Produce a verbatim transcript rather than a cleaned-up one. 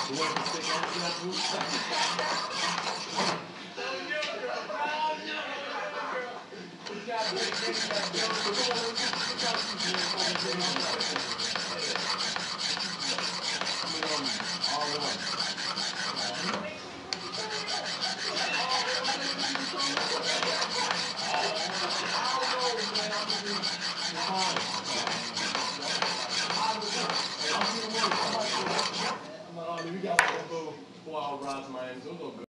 We got four, four hour rides to Miami, so we'll go good.